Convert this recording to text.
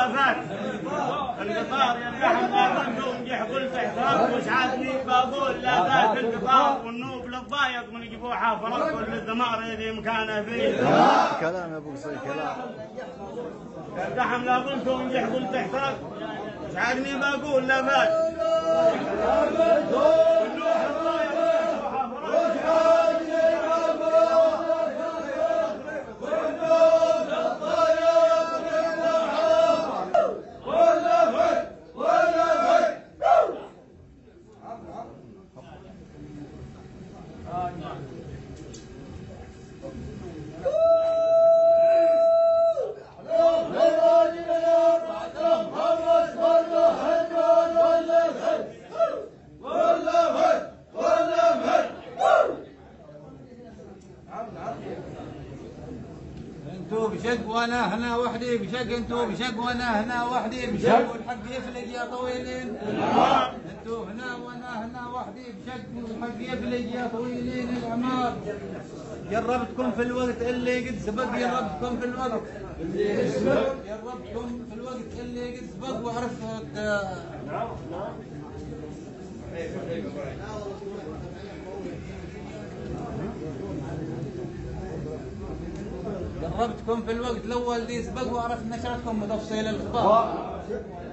لا فات القطار يرتحم ما كنت ونجح قلت احترق وش عادني بقول لا فات القطار والنوب للضايق من جبوحه فرق كل الدمار ذي مكانه فيه. كلام يا ابو قصي كلام. يرتحم لا قلت ونجح قلت احترق وش عادني بقول لا فات انتو بشق وانا هنا وحدي بشق، انتو بشق وانا هنا وحدي بشق والحق يفلق يا طويلين. انتو هنا وانا هنا وحدي بشق والحق يفلق يا طويلين الاعمار. جربتكم في الوقت اللي قد سبق، جربتكم في الوقت اللي سبق، جربتكم في الوقت اللي قد سبق وعرفت جربتكم في الوقت الاول دي سبق وعرفت نشرتكم بتفصيل الخطاب.